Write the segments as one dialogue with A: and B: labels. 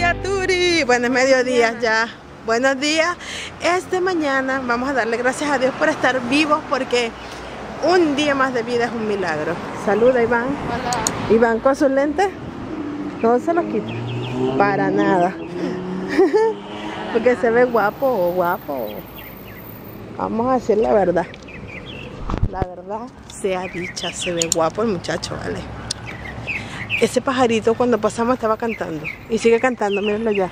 A: mediodía, Turi. Bueno, es mediodía ya. Buenos días. Es de mañana. Vamos a darle gracias a Dios por estar vivos, porque un día más de vida es un milagro. Saluda, Iván.
B: Hola.
A: Iván con sus lentes no se los quita para nada. Porque se ve guapo, guapo. Vamos a decir la verdad. La verdad sea dicha, se ve guapo el muchacho, ¿vale? Ese pajarito cuando pasamos estaba cantando. Y sigue cantando, mírenlo ya.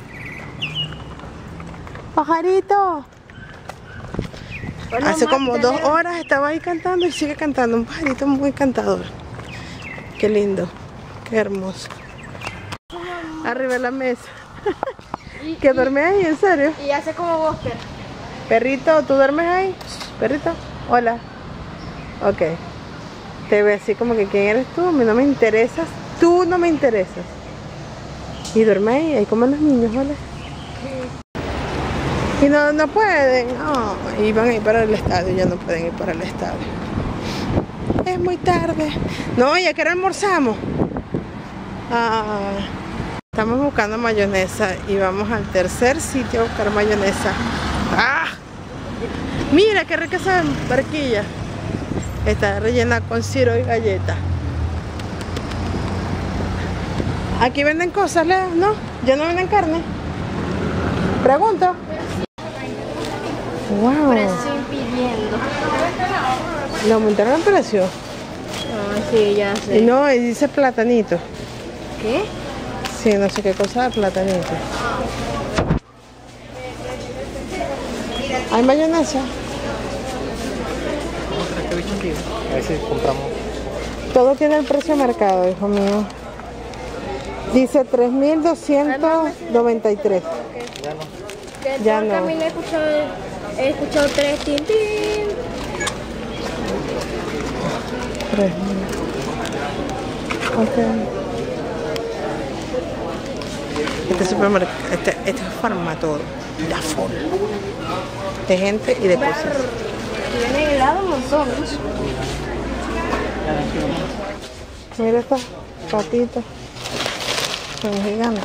A: ¡Pajarito! Hace como 2 horas estaba ahí cantando y sigue cantando. Un pajarito muy cantador. Qué lindo, qué hermoso. Arriba de la mesa. ¿Que duerme ahí? ¿En serio?
B: Y hace como Buster.
A: Perrito, ¿tú duermes ahí? Perrito, hola. Ok. Te ve así como que ¿quién eres tú? A mí no me interesas. Tú no me interesas. Y duerme ahí como los niños, ¿vale? Y no pueden. No, y van a ir para el estadio. Ya no pueden ir para el estadio. Es muy tarde. No, ya que ahora almorzamos. Estamos buscando mayonesa y vamos al tercer sitio a buscar mayonesa. ¡Ah! Mira qué rica esa barquilla. Está rellena con ciro y galleta. Aquí venden cosas, Leo, ¿no? ¿Ya no venden carne? Pregunto. Wow.
B: Pero estoy pidiendo.
A: ¿Le aumentaron el precio?
B: Ah, sí, ya sé.
A: Y no, y dice platanito.
B: ¿Qué?
A: Sí, no sé qué cosa de platanito. ¿Hay mayonesa?
C: A ver si compramos.
A: Todo tiene el precio marcado, hijo mío. Dice 3.293.
C: Ya no.
A: Ya no.
B: También he escuchado 3 tin tin.
A: 3.000. Ok. Este supermercado, este es Farmatodo. Da full de gente y de cosas.
B: Tiene helado montones.
A: Mira estas patitas. Son gigantes.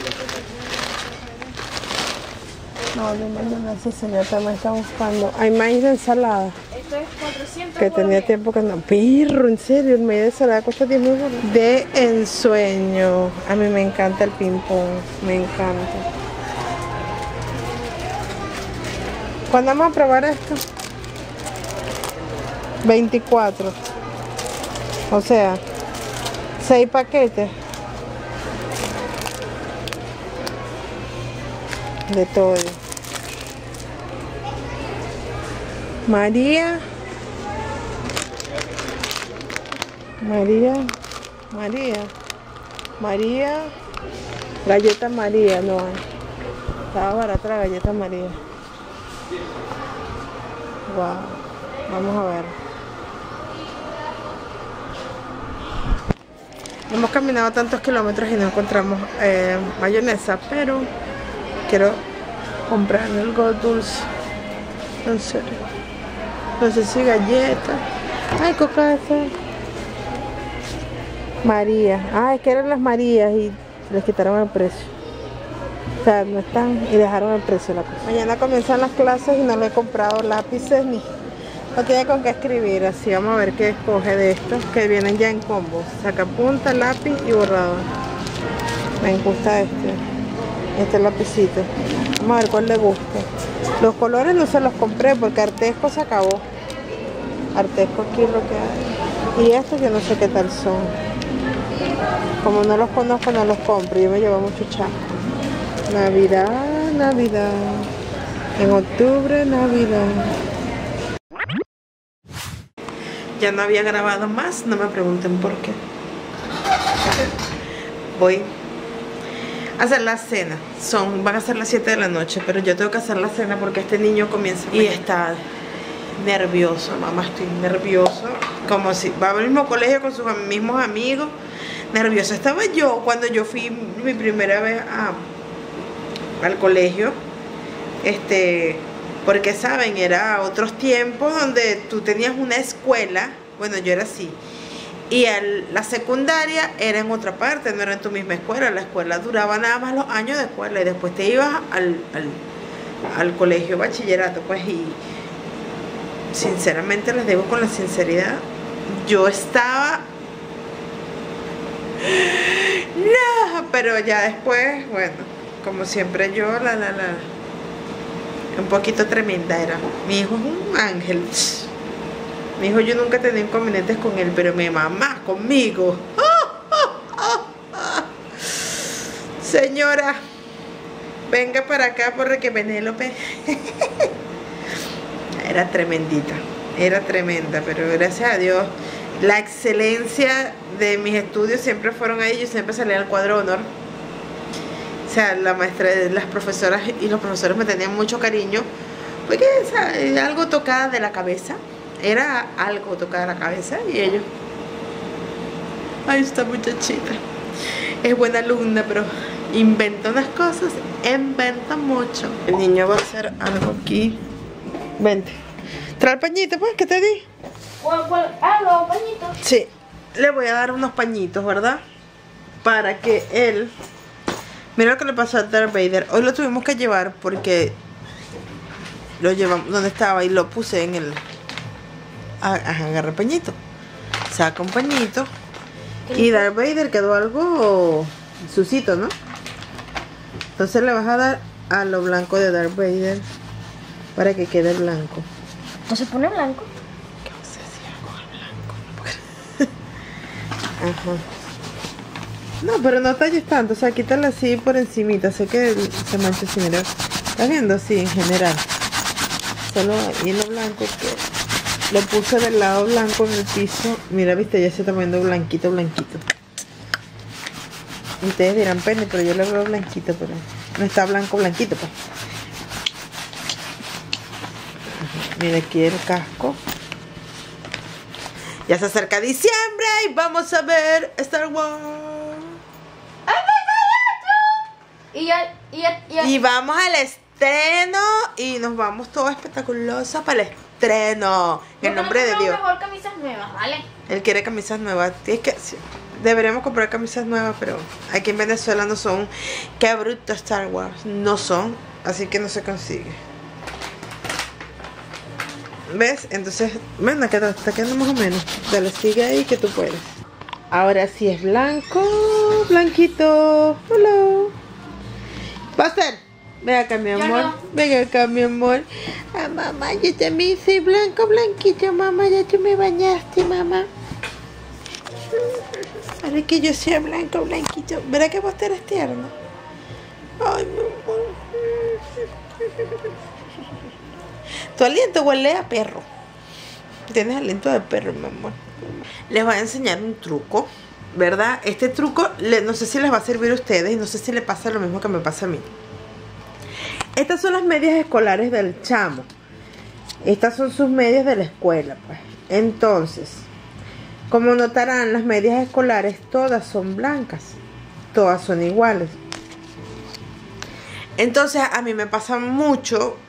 A: No, de mañana ese señor también está buscando. Hay maíz de ensalada.
B: Esto es 400.
A: Que tenía tiempo que no. Pirro, en serio, el maíz de ensalada cuesta 10.000 dólares. De ensueño. A mí me encanta el ping pong. Me encanta. ¿Cuándo vamos a probar esto? 24. O sea, 6 paquetes. De todo. María. Galleta María, no hay. Estaba barata la galleta María. Wow. Vamos a ver. Hemos caminado tantos kilómetros y no encontramos mayonesa, pero quiero comprar algo dulce. En serio. No sé si galleta. Ay, Coca-Cola. María. Ah, es que eran las Marías y les quitaron el precio. O sea, no están y dejaron el precio de la cosa. Mañana comienzan las clases y no le he comprado lápices ni... No tiene con qué escribir, así vamos a ver qué escoge de estos que vienen ya en combo. Sacapunta, lápiz y borrador. Me gusta este lapicito. Vamos a ver cuál le gusta. Los colores no se los compré porque Artesco se acabó. Artesco aquí es lo que hay. Y estos yo no sé qué tal son. Como no los conozco, no los compro. Yo me llevo mucho chasco. Navidad. En octubre, Navidad. Ya no había grabado más, no me pregunten por qué. Voy a hacer la cena. Van a ser las 7 de la noche, pero yo tengo que hacer la cena porque este niño comienza y está nervioso, mamá, estoy nervioso. Como si va al mismo colegio con sus mismos amigos. Nervioso estaba yo cuando yo fui mi primera vez al colegio. Porque saben, era otros tiempos donde tú tenías una escuela. Bueno, yo era así. Y la secundaria era en otra parte, no era en tu misma escuela. La escuela duraba nada más los años de escuela y después te ibas al colegio bachillerato, pues. Y sinceramente les digo con la sinceridad, yo estaba... No, pero ya después, bueno, como siempre yo, un poquito tremenda era. Mi hijo es un ángel. Mi hijo, yo nunca tenía inconvenientes con él, pero mi mamá conmigo. Señora, venga para acá porque Penélope era tremendita, era tremenda, pero gracias a Dios la excelencia de mis estudios siempre fueron ahí. Yo siempre salía al cuadro de honor. O sea, la maestra, las profesoras y los profesores me tenían mucho cariño porque algo tocada de la cabeza. Era algo tocada de la cabeza y ellos... Ay, esta muchachita es buena alumna, pero inventa unas cosas, inventa mucho. El niño va a hacer algo aquí. Vente. Trae el pañito, pues, que te di.
B: ¿Cuál? Ah, los pañitos.
A: Sí, le voy a dar unos pañitos, ¿verdad? Para que él... Mira lo que le pasó a Darth Vader. Hoy lo tuvimos que llevar porque lo llevamos donde estaba y lo puse en el... Agarra el pañito. Saca un pañito. Y Darth Vader quedó algo sucito, ¿no? Entonces le vas a dar a lo blanco de Darth Vader para que quede blanco.
B: ¿No se pone blanco?
A: ¿Qué vas a hacer con el blanco? Ajá. No, pero no talles tanto, o sea, quítala así por encimita. Sé que se mancha así, mira. ¿Estás viendo? Sí, en general. Solo ahí en lo blanco que lo puse del lado blanco en el piso. Mira, viste, ya se está poniendo blanquito, blanquito. Ustedes dirán, Penny, pero yo lo veo blanquito, pero no está blanco, blanquito, pues. Mira aquí el casco. Ya se acerca diciembre y vamos a ver Star Wars. Y vamos al estreno y nos vamos todos espectaculosos para el estreno. En el nombre de Dios.
B: Mejor camisas nuevas, ¿vale?
A: Él quiere camisas nuevas. Es que sí, deberíamos comprar camisas nuevas, pero aquí en Venezuela no son. Qué bruto Star Wars. No son, así que no se consigue. ¿Ves? Entonces, bueno, que está quedando más o menos. Dale, sigue ahí que tú puedes. Ahora sí es blanco, blanquito. Hola. Buster, ven acá, mi amor.
B: No.
A: Ven acá, mi amor. Ah, mamá, yo también soy blanco, blanquito, mamá. Ya tú me bañaste, mamá. Ahora que yo sea blanco, blanquito. ¿Verá que Buster es tierno? Ay, mi amor. Tu aliento huele a perro. Tienes aliento de perro, mi amor. Les voy a enseñar un truco, ¿verdad? Este truco no sé si les va a servir a ustedes y no sé si le pasa lo mismo que me pasa a mí. Estas son las medias escolares del chamo. Estas son sus medias de la escuela, pues. Entonces, como notarán, las medias escolares todas son blancas. Todas son iguales. Entonces, a mí me pasa mucho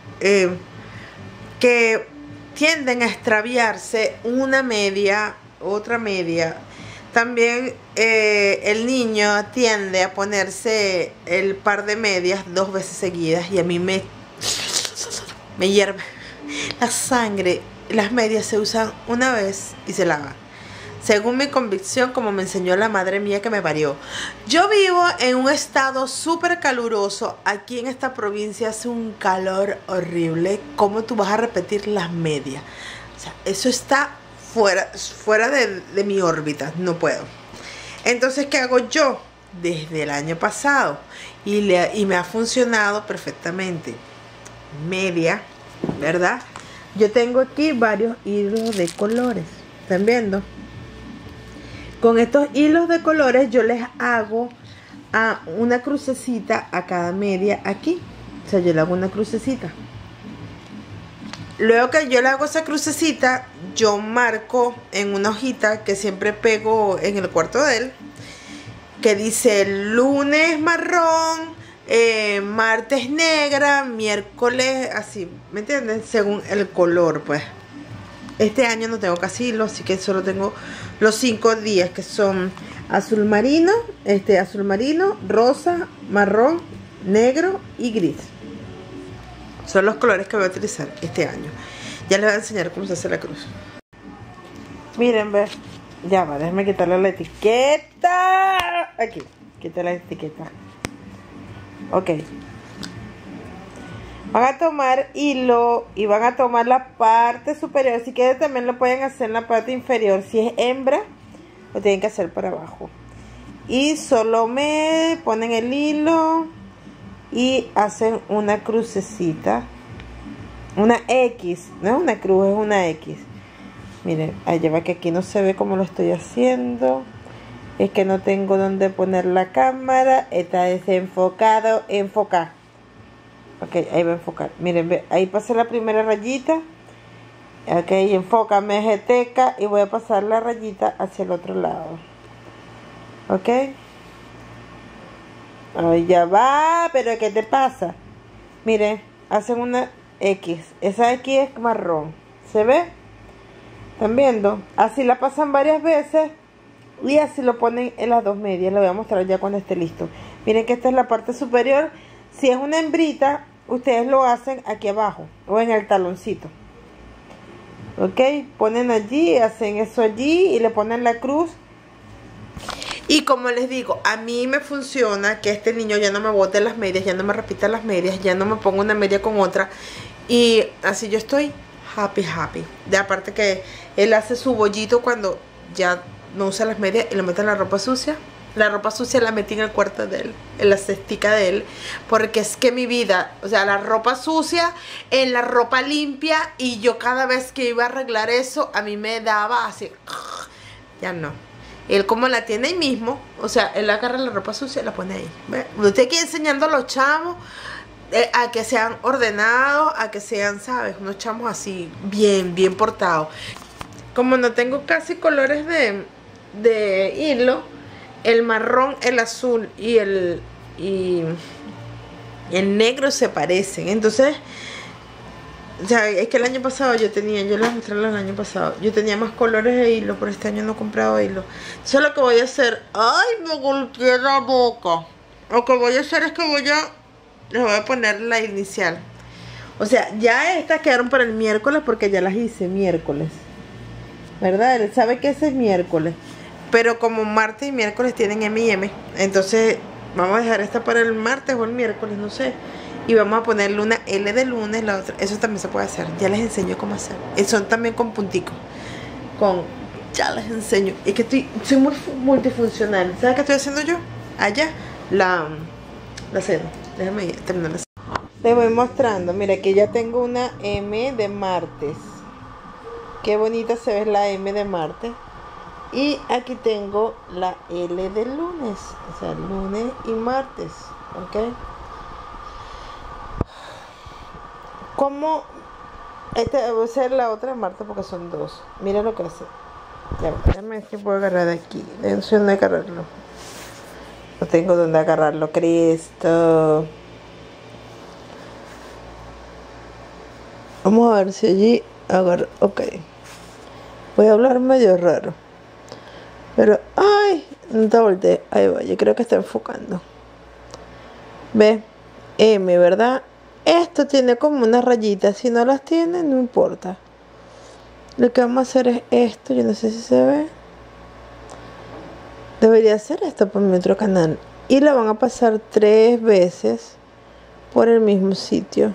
A: que tienden a extraviarse una media, otra media. También el niño tiende a ponerse el par de medias 2 veces seguidas y a mí me hierve la sangre. Las medias se usan una vez y se lavan, según mi convicción, como me enseñó la madre mía que me parió. Yo vivo en un estado súper caluroso. Aquí en esta provincia hace un calor horrible. ¿Cómo tú vas a repetir las medias? O sea, eso está fuera de mi órbita. No puedo. Entonces, ¿qué hago yo? Desde el año pasado. Y me ha funcionado perfectamente. Media, ¿verdad? Yo tengo aquí varios hilos de colores. ¿Están viendo? Con estos hilos de colores yo les hago una crucecita a cada media aquí. O sea, yo le hago una crucecita. Luego que yo le hago esa crucecita, yo marco en una hojita que siempre pego en el cuarto de él, que dice lunes marrón, martes negra, miércoles así, ¿me entienden? Según el color, pues. Este año no tengo casi hilo, así que solo tengo los 5 días, que son azul marino, azul marino, rosa, marrón, negro y gris. Son los colores que voy a utilizar este año. Ya les voy a enseñar cómo se hace la cruz. Miren, ve. Ya va, déjenme quitarle la etiqueta. Aquí, quita la etiqueta. Ok. Van a tomar hilo y van a tomar la parte superior. Si quieren también lo pueden hacer en la parte inferior. Si es hembra, lo tienen que hacer por abajo. Y solo me ponen el hilo y hacen una crucecita. Una X. No es una cruz, es una X. Miren, ahí va que aquí no se ve cómo lo estoy haciendo. Es que no tengo donde poner la cámara. Está desenfocado. Enfocar. Ok, ahí va a enfocar. Miren, ve, ahí pasé la primera rayita. Ok, enfócame, jeteca. Y voy a pasar la rayita hacia el otro lado. Ok. Ahí ya va. Pero ¿qué te pasa? Miren, hacen una X. Esa X es marrón. ¿Se ve? ¿Están viendo? Así la pasan varias veces. Y así lo ponen en las dos medias. Lo voy a mostrar ya cuando esté listo. Miren que esta es la parte superior. Si es una hembrita, ustedes lo hacen aquí abajo o en el taloncito. Ok, ponen allí, hacen eso allí y le ponen la cruz. Y como les digo, a mí me funciona que este niño ya no me bote las medias, ya no me repita las medias, ya no me pongo una media con otra. Y así yo estoy happy. De aparte que él hace su bollito cuando ya no usa las medias y le mete la ropa sucia. La ropa sucia la metí en el cuarto de él, en la cestica de él, porque es que mi vida, o sea, la ropa sucia en la ropa limpia, y yo cada vez que iba a arreglar eso, a mí me daba así, ya no. Él como la tiene ahí mismo, o sea, él agarra la ropa sucia y la pone ahí. ¿Ve? Usted aquí enseñando a los chamos a que sean ordenados, a que sean, ¿sabes? Unos chamos así, bien portados. Como no tengo casi colores de hilo, el marrón, el azul y el negro se parecen. Entonces, o sea, es que el año pasado yo les mostré el año pasado, yo tenía más colores de hilo, pero este año no he comprado hilo. Entonces lo que voy a hacer, ¡ay! Me golpeé la boca. Lo que voy a hacer es que les voy a poner la inicial. O sea, ya estas quedaron para el miércoles porque ya las hice miércoles, ¿verdad? Él sabe que ese es miércoles. Pero como martes y miércoles tienen M y M, entonces vamos a dejar esta para el martes o el miércoles, no sé. Y vamos a ponerle una L de lunes, la otra. Eso también se puede hacer. Ya les enseño cómo hacer. Son también con punticos. Ya les enseño. Es que soy muy multifuncional. ¿Sabes qué estoy haciendo yo? Allá, la seda. Déjame terminar la seda. Les voy mostrando. Mira, aquí ya tengo una M de martes. Qué bonita se ve la M de martes. Y aquí tengo la L de lunes, o sea, lunes y martes, ¿ok? Como voy a hacer la otra de martes porque son dos. Mira lo que hace. Ya, déjame ver si puedo agarrar de aquí. No sé dónde agarrarlo. No tengo dónde agarrarlo, Cristo. Vamos a ver si allí agarro. Ok. Voy a hablar medio raro. Pero, ay, no te volteé. Ahí va, yo creo que está enfocando. Ve, M, ¿verdad? Esto tiene como unas rayitas. Si no las tiene, no importa. Lo que vamos a hacer es esto. Yo no sé si se ve. Debería hacer esto por mi otro canal. Y la van a pasar 3 veces por el mismo sitio.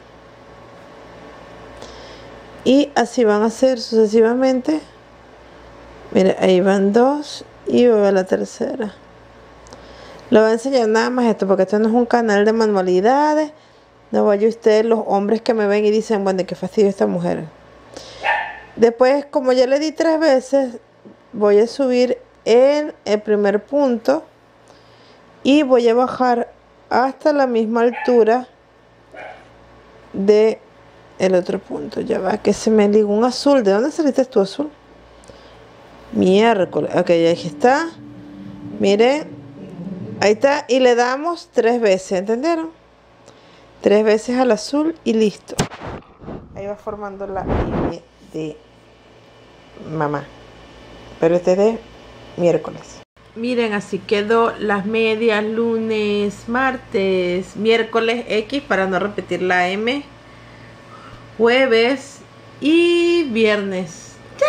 A: Y así van a hacer sucesivamente. Mira, ahí van 2. Y voy a la tercera. Le voy a enseñar nada más esto, porque esto no es un canal de manualidades. No vaya ustedes, los hombres que me ven y dicen, bueno, qué fastidio esta mujer. Después, como ya le di 3 veces, voy a subir en el primer punto y voy a bajar hasta la misma altura de el otro punto. Ya va, que se me ligó un azul. ¿De dónde saliste tú, azul? Miércoles. Ok, ahí está. Mire, ahí está. Y le damos 3 veces, ¿entendieron? 3 veces al azul y listo. Ahí va formando la M de mamá. Pero este es de miércoles. Miren, así quedó las medias lunes, martes, miércoles X para no repetir la M, jueves y viernes.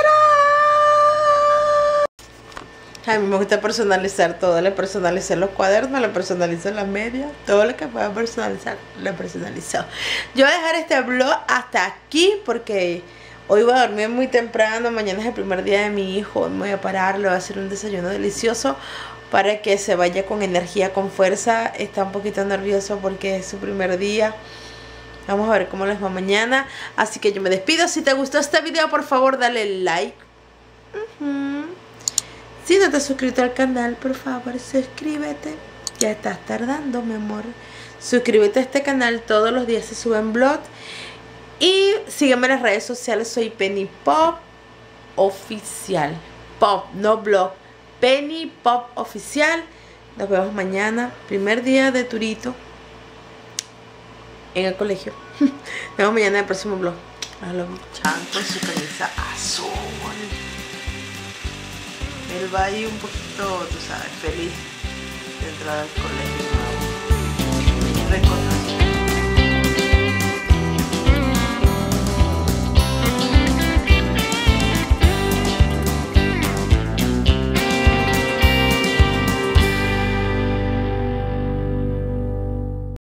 A: ¡Tarán! A mí me gusta personalizar todo. Le personalicé los cuadernos, le personalicé las medias, todo lo que pueda personalizar, le personalizó. Yo voy a dejar este vlog hasta aquí porque hoy voy a dormir muy temprano. Mañana es el primer día de mi hijo. Me voy a parar, le voy a hacer un desayuno delicioso para que se vaya con energía, con fuerza. Está un poquito nervioso porque es su primer día. Vamos a ver cómo les va mañana. Así que yo me despido. Si te gustó este video, por favor dale like. Si no te has suscrito al canal, por favor suscríbete. Ya estás tardando, mi amor. Suscríbete a este canal. Todos los días se suben vlogs. Y sígueme en las redes sociales. Soy Penny Pop Oficial. Pop, no blog. Penny Pop Oficial. Nos vemos mañana. Primer día de Turito en el colegio. Nos vemos mañana en el próximo vlog. A los Chan con su camisa azul. Él va ahí un poquito, tú sabes, feliz de entrar al colegio.